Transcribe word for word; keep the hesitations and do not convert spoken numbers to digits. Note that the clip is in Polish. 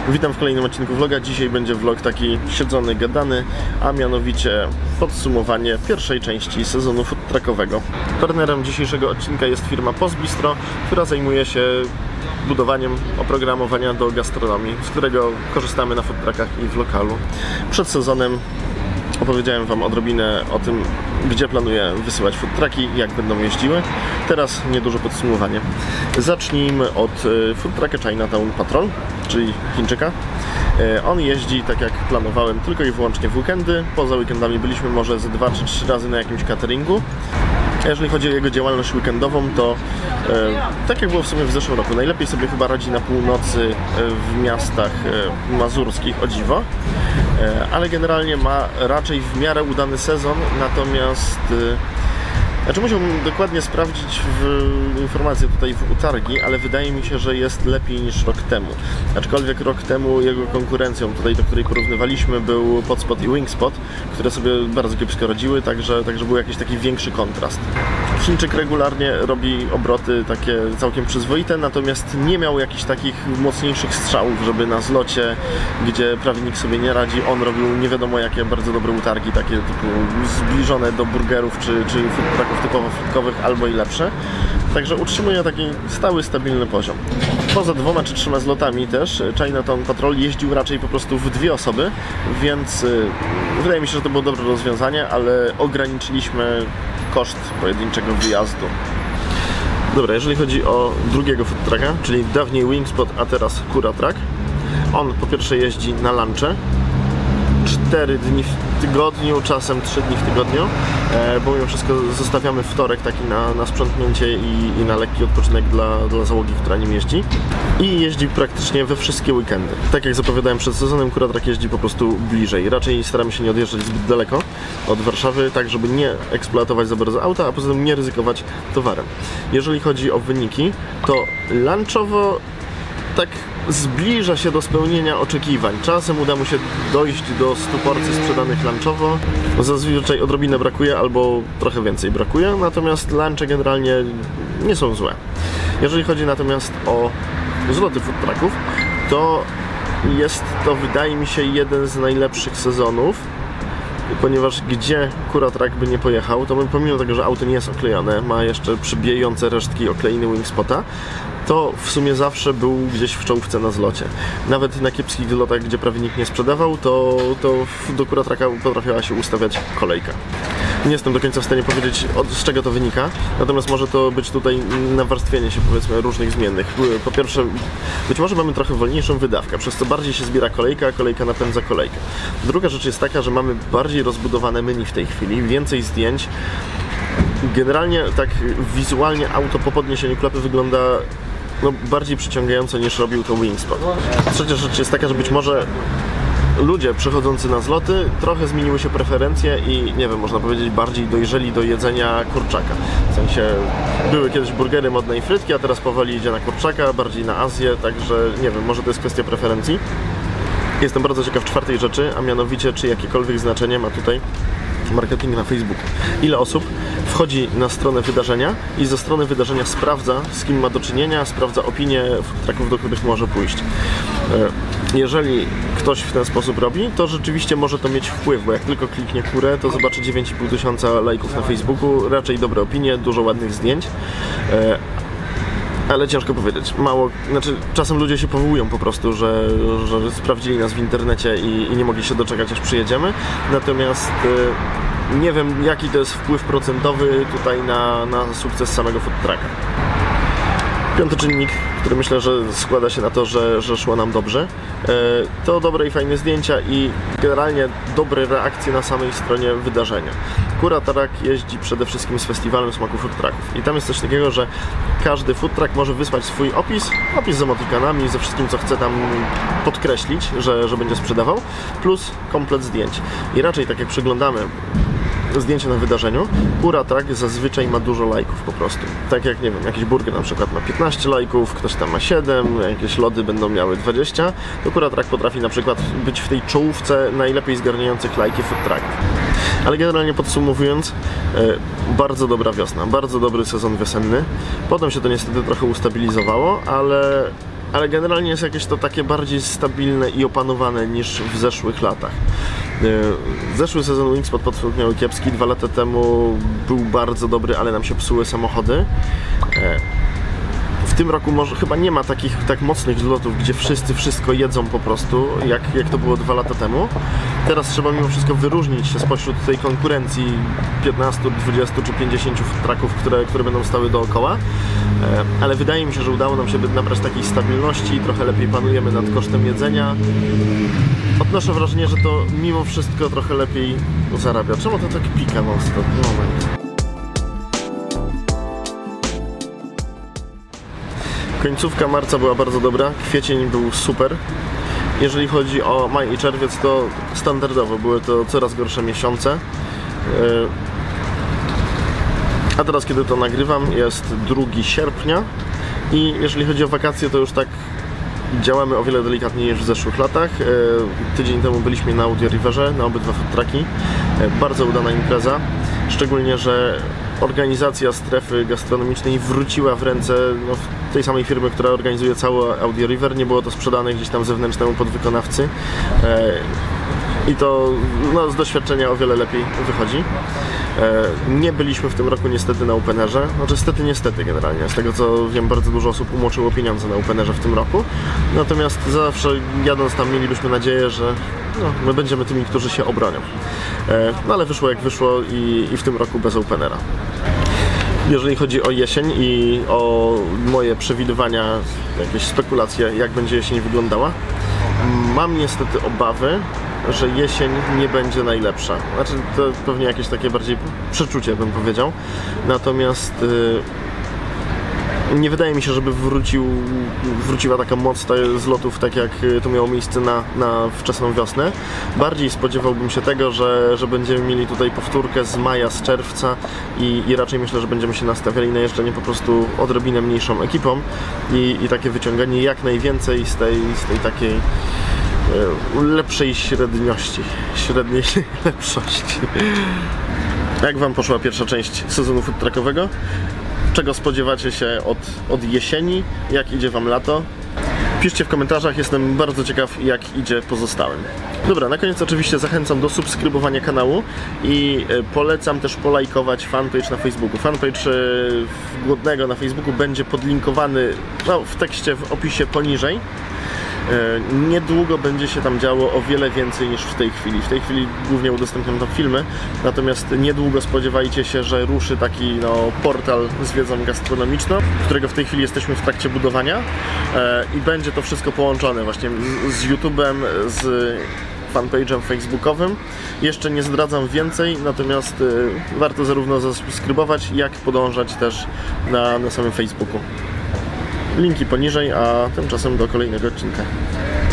Witam w kolejnym odcinku vloga. Dzisiaj będzie vlog taki siedzony, gadany, a mianowicie podsumowanie pierwszej części sezonu food truckowego. Partnerem dzisiejszego odcinka jest firma Postbistro, która zajmuje się budowaniem oprogramowania do gastronomii, z którego korzystamy na food truckach i w lokalu. Przed sezonem opowiedziałem Wam odrobinę o tym, gdzie planuję wysyłać food trucki, jak będą jeździły. Teraz nieduże podsumowanie. Zacznijmy od food trucka Chinatown Patrol, czyli Chińczyka. On jeździ, tak jak planowałem, tylko i wyłącznie w weekendy. Poza weekendami byliśmy może ze dwa czy trzy razy na jakimś cateringu. A jeżeli chodzi o jego działalność weekendową, to e, tak jak było w sumie w zeszłym roku, najlepiej sobie chyba radzi na północy w miastach e, mazurskich, o dziwo, e, ale generalnie ma raczej w miarę udany sezon, natomiast e, Znaczy musiałbym dokładnie sprawdzić w informacje tutaj w utargi, ale wydaje mi się, że jest lepiej niż rok temu. Aczkolwiek rok temu jego konkurencją, tutaj do której porównywaliśmy, był Podspot i Wingspot, które sobie bardzo kiepsko radziły, także, także był jakiś taki większy kontrast. Chińczyk regularnie robi obroty takie całkiem przyzwoite, natomiast nie miał jakichś takich mocniejszych strzałów, żeby na zlocie, gdzie prawie nikt sobie nie radzi, on robił nie wiadomo jakie bardzo dobre utargi, takie typu zbliżone do burgerów czy, czy food trucków typowo frytkowych albo i lepsze. Także utrzymuje taki stały, stabilny poziom. Poza dwoma czy trzema zlotami też Chinatown Patrol jeździł raczej po prostu w dwie osoby, więc yy, wydaje mi się, że to było dobre rozwiązanie, ale ograniczyliśmy koszt pojedynczego wyjazdu. Dobra, jeżeli chodzi o drugiego food trucka, czyli dawniej Wingspot, a teraz Kura Truck, on po pierwsze jeździ na lunche cztery dni w tygodniu, czasem trzy dni w tygodniu, e, bo mimo wszystko zostawiamy wtorek taki na, na sprzątnięcie i, i na lekki odpoczynek dla, dla załogi, która nim jeździ. I jeździ praktycznie we wszystkie weekendy. Tak jak zapowiadałem przed sezonem, Kura Truck jeździ po prostu bliżej. Raczej staramy się nie odjeżdżać zbyt daleko od Warszawy, tak żeby nie eksploatować za bardzo auta, a poza tym nie ryzykować towarem. Jeżeli chodzi o wyniki, to lunchowo tak zbliża się do spełnienia oczekiwań. Czasem uda mu się dojść do stu porcji sprzedanych lunchowo. Zazwyczaj odrobinę brakuje albo trochę więcej brakuje, natomiast lunche generalnie nie są złe. Jeżeli chodzi natomiast o zloty food trucków, to jest to, wydaje mi się, jeden z najlepszych sezonów, ponieważ gdzie Kura Truck by nie pojechał, to pomimo tego, że auto nie jest oklejone, ma jeszcze przybijające resztki okleiny Wingspota, to w sumie zawsze był gdzieś w czołówce na zlocie. Nawet na kiepskich zlotach, gdzie prawie nikt nie sprzedawał, to, to do Kura Trucka potrafiła się ustawiać kolejka. Nie jestem do końca w stanie powiedzieć, od, z czego to wynika, natomiast może to być tutaj nawarstwienie się, powiedzmy, różnych zmiennych. Po pierwsze, być może mamy trochę wolniejszą wydawkę, przez co bardziej się zbiera kolejka, a kolejka napędza kolejkę. Druga rzecz jest taka, że mamy bardziej rozbudowane menu w tej chwili, więcej zdjęć. Generalnie tak wizualnie auto po podniesieniu klapy wygląda no, bardziej przyciągająco niż robił to Wingspot. Trzecia rzecz jest taka, że być może ludzie przychodzący na zloty trochę zmieniły się preferencje i nie wiem, można powiedzieć, bardziej dojrzeli do jedzenia kurczaka. W sensie były kiedyś burgery modne i frytki, a teraz powoli idzie na kurczaka, bardziej na Azję, także nie wiem, może to jest kwestia preferencji. Jestem bardzo ciekaw czwartej rzeczy, a mianowicie czy jakiekolwiek znaczenie ma tutaj marketing na Facebooku. Ile osób wchodzi na stronę wydarzenia i ze strony wydarzenia sprawdza, z kim ma do czynienia, sprawdza opinie food trucków, do których może pójść. Jeżeli ktoś w ten sposób robi, to rzeczywiście może to mieć wpływ, bo jak tylko kliknie Kurę, to zobaczy dziewięć i pół tysiąca lajków na Facebooku, raczej dobre opinie, dużo ładnych zdjęć. Ale ciężko powiedzieć. Mało, znaczy czasem ludzie się powołują po prostu, że, że sprawdzili nas w internecie i, i nie mogli się doczekać, aż przyjedziemy. Natomiast y, nie wiem, jaki to jest wpływ procentowy tutaj na, na sukces samego food trucka. Piąty czynnik, który myślę, że składa się na to, że, że szło nam dobrze, to dobre i fajne zdjęcia i generalnie dobre reakcje na samej stronie wydarzenia. Kura Truck jeździ przede wszystkim z festiwalem smaku food trucków i tam jest coś takiego, że każdy food truck może wysłać swój opis, opis z emotikonami, ze wszystkim, co chce tam podkreślić, że, że będzie sprzedawał, plus komplet zdjęć. I raczej tak jak przeglądamy zdjęcie na wydarzeniu, Kura Truck zazwyczaj ma dużo lajków po prostu. Tak jak, nie wiem, jakiś burger na przykład ma piętnaście lajków, ktoś tam ma siedem, jakieś lody będą miały dwadzieścia, to Kura Truck potrafi na przykład być w tej czołówce najlepiej zgarniających lajki food trucków. Ale generalnie podsumowując, bardzo dobra wiosna, bardzo dobry sezon wiosenny. Potem się to niestety trochę ustabilizowało, ale ale generalnie jest jakieś to takie bardziej stabilne i opanowane niż w zeszłych latach. Zeszły sezon Wingspot Podfront miał kiepski, dwa lata temu był bardzo dobry, ale nam się psuły samochody. W tym roku może chyba nie ma takich tak mocnych zlotów, gdzie wszyscy wszystko jedzą po prostu, jak, jak to było dwa lata temu. Teraz trzeba mimo wszystko wyróżnić się spośród tej konkurencji piętnastu, dwudziestu czy pięćdziesięciu traków, które, które będą stały dookoła. Ale wydaje mi się, że udało nam się nabrać takiej stabilności, trochę lepiej panujemy nad kosztem jedzenia. Odnoszę wrażenie, że to mimo wszystko trochę lepiej zarabia. Czemu to tak pika non-stop? Moment. Końcówka marca była bardzo dobra, kwiecień był super. Jeżeli chodzi o maj i czerwiec, to standardowo były to coraz gorsze miesiące. A teraz, kiedy to nagrywam, jest drugiego sierpnia i jeżeli chodzi o wakacje, to już tak działamy o wiele delikatniej niż w zeszłych latach. Tydzień temu byliśmy na Audi Riverze, na obydwa food trucki. Bardzo udana impreza, szczególnie, że organizacja strefy gastronomicznej wróciła w ręce no, tej samej firmy, która organizuje cały Audi River. Nie było to sprzedane gdzieś tam zewnętrznemu podwykonawcy. I to no, z doświadczenia o wiele lepiej wychodzi. Nie byliśmy w tym roku niestety na Openerze. Znaczy niestety, niestety generalnie. Z tego co wiem, bardzo dużo osób umoczyło pieniądze na Openerze w tym roku. Natomiast zawsze jadąc tam mielibyśmy nadzieję, że no, my będziemy tymi, którzy się obronią. No ale wyszło jak wyszło i, i w tym roku bez Openera. Jeżeli chodzi o jesień i o moje przewidywania, jakieś spekulacje, jak będzie jesień wyglądała, mam niestety obawy, że jesień nie będzie najlepsza. Znaczy to pewnie jakieś takie bardziej przeczucie, bym powiedział. Natomiast yy, nie wydaje mi się, żeby wrócił, wróciła taka moc z lotów, tak jak to miało miejsce na, na wczesną wiosnę. Bardziej spodziewałbym się tego, że, że będziemy mieli tutaj powtórkę z maja, z czerwca i, i raczej myślę, że będziemy się nastawiali na jeżdżenie po prostu odrobinę mniejszą ekipą i, i takie wyciąganie jak najwięcej z tej, z tej takiej lepszej średniości, średniej lepszości. Jak Wam poszła pierwsza część sezonu food truckowego? Czego spodziewacie się od, od jesieni? Jak idzie Wam lato? Piszcie w komentarzach, jestem bardzo ciekaw, jak idzie pozostałym. Dobra, na koniec oczywiście zachęcam do subskrybowania kanału i polecam też polajkować fanpage na Facebooku. Fanpage Głodnego na Facebooku będzie podlinkowany no, w tekście, w opisie poniżej. Niedługo będzie się tam działo o wiele więcej niż w tej chwili. W tej chwili głównie udostępniam tam filmy, natomiast niedługo spodziewajcie się, że ruszy taki no, portal z wiedzą gastronomiczną, którego w tej chwili jesteśmy w trakcie budowania i będzie to wszystko połączone właśnie z YouTube'em, z fanpage'em facebookowym. Jeszcze nie zdradzam więcej, natomiast warto zarówno zasubskrybować, jak podążać też na, na samym Facebooku. Linki poniżej, a tymczasem do kolejnego odcinka.